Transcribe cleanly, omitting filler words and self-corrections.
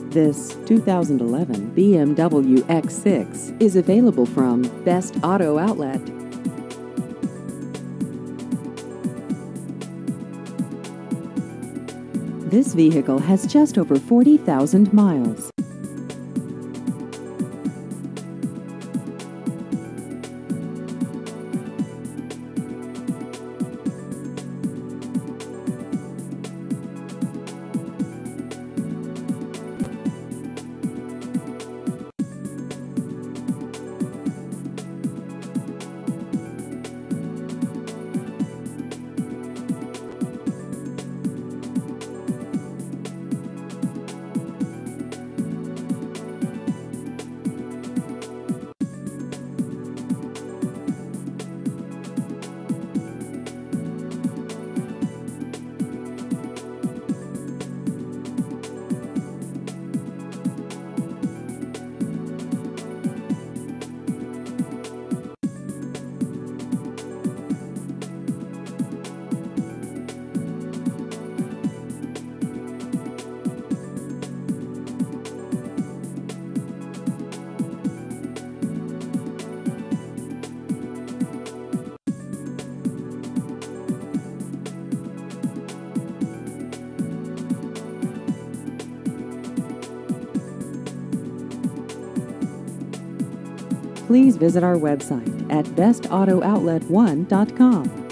This 2011 BMW X6 is available from Best Auto Outlet. This vehicle has just over 40,000 miles. Please visit our website at bestauto-outlet1.com.